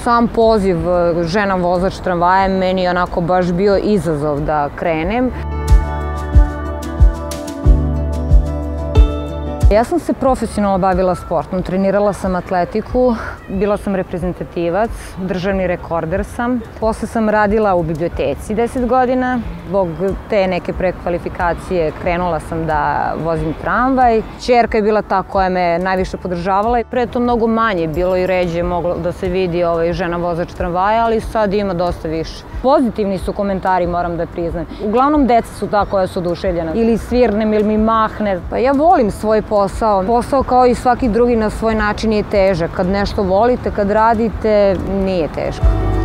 Sam poziv žena vozač tramvaja meni je onako baš bio izazov da krenem. Ja sam se profesionalno bavila sportom, trenirala sam atletiku, bila sam reprezentativac, državni rekorder sam. Posle sam radila u biblioteci 10 godina. Zbog te neke prekvalifikacije krenula sam da vozim tramvaj. Ćerka je bila ta koja me najviše podržavala. Pre to mnogo manje, bilo i ređe moglo da se vidi žena vozač tramvaja, ali sad ima dosta više. Pozitivni su komentari, moram da priznam. Uglavnom deca su ta koja su oduševljena. Ili svirnem ili mi mahne. Pa ja volim svoj posao. Posao kao i svaki drugi na svoj način je težak. Kad nešto volite, kad radite, nije teško.